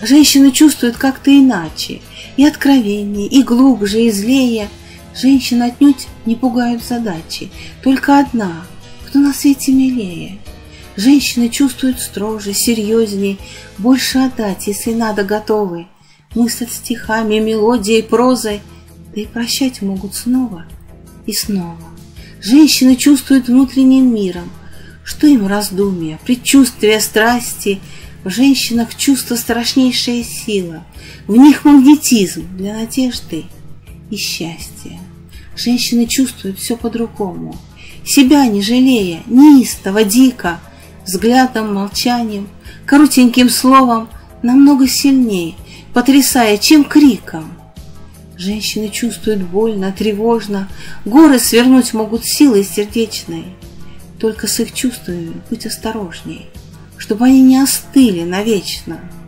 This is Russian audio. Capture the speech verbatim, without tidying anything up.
Женщины чувствуют как-то иначе, и откровеннее, и глубже, и злее. Женщин отнюдь не пугают задачи, только одна, кто на свете милее. Женщины чувствуют строже, серьезней, больше отдать, если надо, готовы. Мыслят стихами, мелодией, прозой, да и прощать могут снова и снова. Женщины чувствуют внутренним миром, что им раздумья, предчувствия, страсти. В женщинах чувство страшнейшая сила, в них магнетизм для надежды и счастья. Женщины чувствуют все по-другому, себя не жалея, неистово, дико, взглядом, молчанием, коротеньким словом, намного сильнее, потрясая, чем криком. Женщины чувствуют больно, тревожно, горы свернуть могут силой сердечной. Только с их чувствами будь осторожней, чтобы они не остыли навечно.